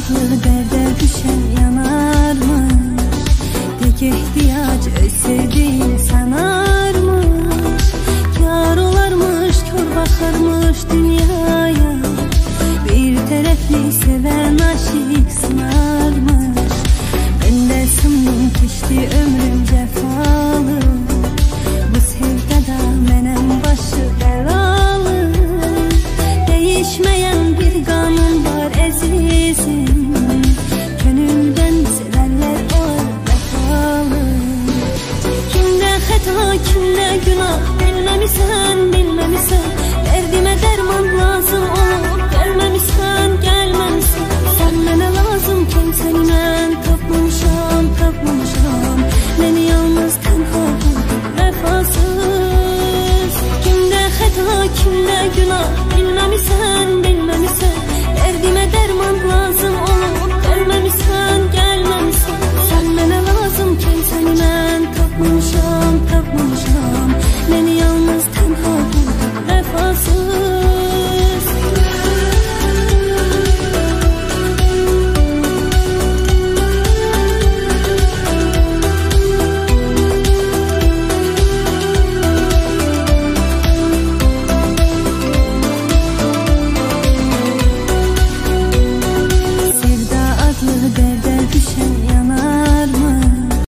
Acı derde düşen yanarmış, tek ihtiyaç öz sevdiğin sanarmış. Kâr olarmış, kör bakarmış dünyaya, bir taraflı seven aşık sınarmış. Ben de sındım keçti ömrüm cefalı, bu sevdada menem başı belalı. Değişmeyen bir kanun var azizim, gönülden sevenler o vefalı. Kimde hata kimde günah bilmemişsen bilmemişsen, derdime derman lazım olup gelmemişsen gelmemişsen. Sen bana lazımken seni ben tapmamışam tapmamışam, beni yalnız tenha buldum vefasız. Kimde hata kimde günah bilmemişsen bilmemişsen,